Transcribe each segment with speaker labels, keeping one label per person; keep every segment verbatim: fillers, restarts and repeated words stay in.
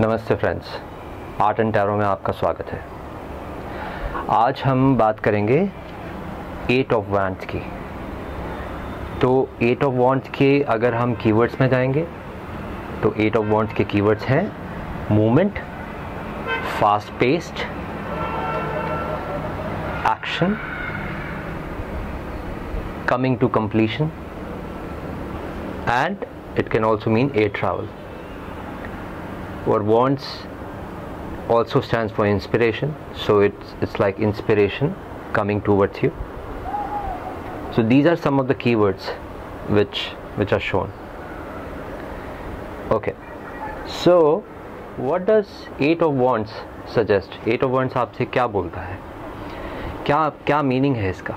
Speaker 1: नमस्ते friends, art and tarot में आपका स्वागत है। आज हम बात करेंगे एट ऑफ वैंड्स की। तो एट ऑफ वैंड्स के अगर हम कीवर्ड्स में जाएंगे तो एट ऑफ वैंड्स के कीवर्ड्स हैं movement, fast paced, action, coming to completion, and it can also mean air travel. Or wands also stands for inspiration, so it's it's like inspiration coming towards you. So these are some of the keywords which which are shown. Okay, so what does eight of wands suggest? eight of wands आपसे क्या बोलता है, क्या क्या meaning है इसका?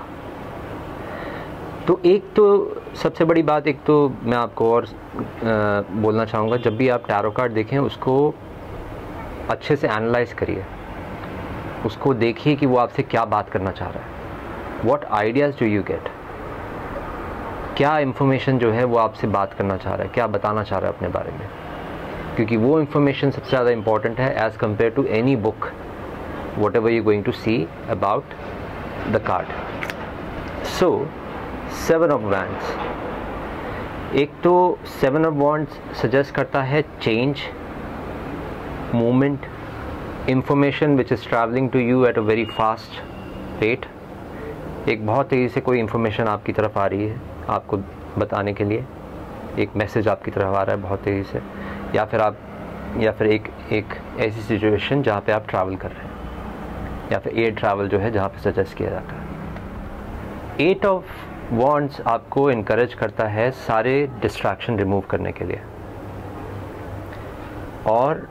Speaker 1: तो एक तो सबसे बड़ी बात, एक तो मैं आपको और आ, बोलना चाहूँगा, जब भी आप टैरो कार्ड देखें उसको अच्छे से एनालाइज करिए, उसको देखिए कि वो आपसे क्या बात करना चाह रहा है। What ideas do you get, क्या इन्फॉर्मेशन जो है वो आपसे बात करना चाह रहा है, क्या बताना चाह रहा है अपने बारे में, क्योंकि वो इन्फॉर्मेशन सबसे ज़्यादा इम्पॉर्टेंट है as compare to any book whatever you going to see about the card. So seven of wands, एक तो सेवन ऑफ वैंड्स सजेस्ट करता है change, movement, information which is travelling to you at a very fast rate. एक बहुत तेज़ी से कोई information आपकी तरफ आ रही है आपको बताने के लिए, एक मैसेज आपकी तरफ आ रहा है बहुत तेज़ी से, या फिर आप या फिर एक एक ऐसी सिचुएशन जहाँ पे आप ट्रैवल कर रहे हैं, या फिर एयर ट्रैवल जो है जहाँ पे सजेस्ट किया जाता है। एट ऑफ वॉन्ड्स आपको इनकरेज करता है सारे डिस्ट्रैक्शन रिमूव करने के लिए, और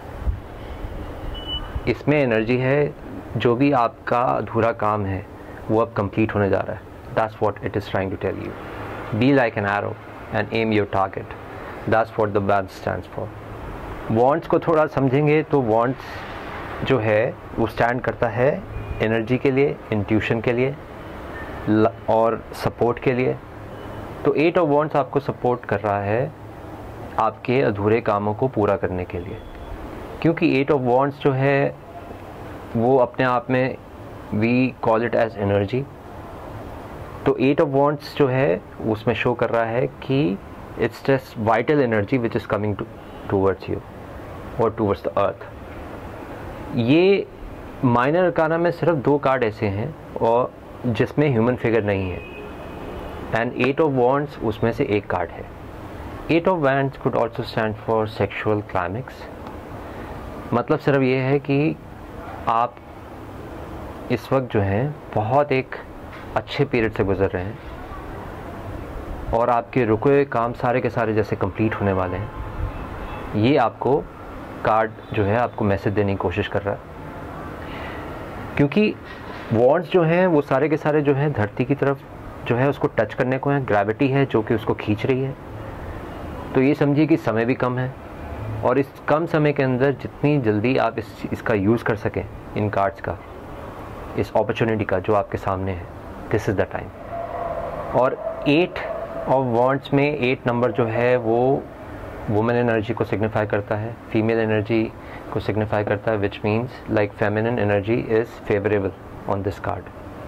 Speaker 1: इसमें एनर्जी है जो भी आपका अधूरा काम है वो अब कंप्लीट होने जा रहा है। That's what it is trying to tell you. Be like an arrow and aim your target, that's what the wand stands for. Wands को थोड़ा समझेंगे तो वॉन्ड्स जो है वो स्टैंड करता है एनर्जी के लिए, इंट्यूशन के लिए और सपोर्ट के लिए। तो एट ऑफ वॉन्ड्स आपको सपोर्ट कर रहा है आपके अधूरे कामों को पूरा करने के लिए, क्योंकि एट ऑफ वॉन्ड्स जो है वो अपने आप में we call it as energy. तो एट ऑफ वॉन्ड्स जो है उसमें शो कर रहा है कि it's just vital energy which is coming to towards you और टूवर्ड्स द अर्थ। ये माइनर अरकाना में सिर्फ दो कार्ड ऐसे हैं और जिसमें ह्यूमन फिगर नहीं है, एंड एट ऑफ वॉन्ड्स उसमें से एक कार्ड है। Eight of wands could also stand for sexual climax. मतलब सिर्फ ये है कि आप इस वक्त जो हैं बहुत एक अच्छे पीरियड से गुजर रहे हैं और आपके रुके हुए काम सारे के सारे जैसे कंप्लीट होने वाले हैं। ये आपको कार्ड जो है आपको मैसेज देने की कोशिश कर रहा है, क्योंकि वॉन्ड्स जो हैं वो सारे के सारे जो हैं धरती की तरफ जो है उसको टच करने को हैं, ग्रेविटी है जो कि उसको खींच रही है। तो ये समझिए कि समय भी कम है, और इस कम समय के अंदर जितनी जल्दी आप इस इसका यूज़ कर सकें, इन कार्ड्स का, इस अपॉर्चुनिटी का जो आपके सामने है, दिस इज़ द टाइम। और एट ऑफ वॉन्ड्स में एट नंबर जो है वो वुमेन एनर्जी को सिग्निफाई करता है, फीमेल एनर्जी को सिग्निफाई करता है, which means like feminine energy is favourable on this card.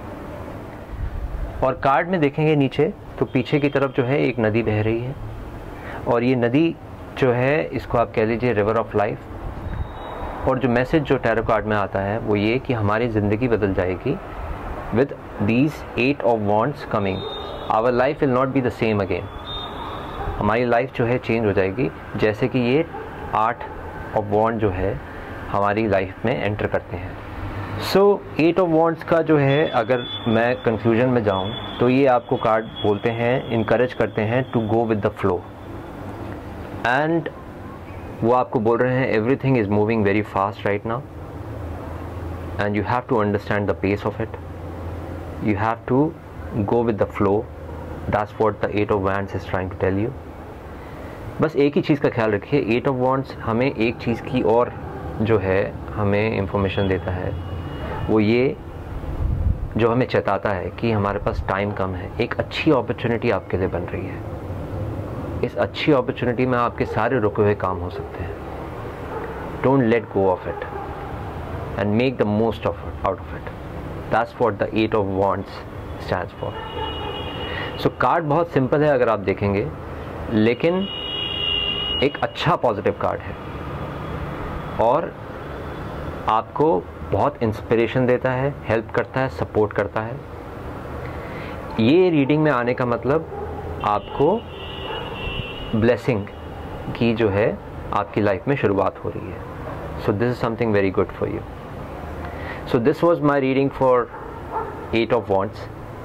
Speaker 1: और कार्ड में देखेंगे नीचे तो पीछे की तरफ जो है एक नदी बह रही है, और ये नदी जो है इसको आप कह लीजिए रिवर ऑफ लाइफ। और जो मैसेज जो टैरो कार्ड में आता है वो ये कि हमारी ज़िंदगी बदल जाएगी with these eight of wands coming. Our life will not be the same again. हमारी लाइफ जो है चेंज हो जाएगी जैसे कि ये आठ ऑफ वॉन्ड जो है हमारी लाइफ में एंटर करते हैं। सो एट ऑफ वॉन्ड्स का जो है अगर मैं कंक्लूजन में जाऊं तो ये आपको कार्ड बोलते हैं, इनकरेज करते हैं to go with the flow, and वो आपको बोल रहे हैं everything is moving very fast right now and you have to understand the pace of it, you have to go with the flow. That's what the eight of wands is trying to tell you. बस एक ही चीज़ का ख्याल रखिए, eight of wands हमें एक चीज़ की और जो है हमें इंफॉर्मेशन देता है, वो ये जो हमें चेताता है कि हमारे पास टाइम कम है। एक अच्छी अपॉर्चुनिटी आपके लिए बन रही है, इस अच्छी अपॉर्चुनिटी में आपके सारे रुके हुए काम हो सकते हैं। don't let go of it and make the most of it, out of it. That's what the eight of wands stands for. So card बहुत सिंपल है अगर आप देखेंगे, लेकिन एक अच्छा पॉजिटिव कार्ड है और आपको बहुत इंस्पिरेशन देता है, हेल्प करता है, सपोर्ट करता है. ये रीडिंग में आने का मतलब आपको ब्लेसिंग की जो है आपकी लाइफ में शुरुआत हो रही है. So this is something very good for you. So this was my reading for eight of wands.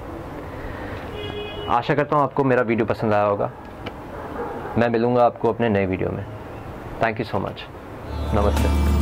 Speaker 1: आशा करता हूँ आपको मेरा वीडियो पसंद आया होगा. मैं मिलूँगा आपको अपने नए वीडियो में. Thank you so much. नमस्ते.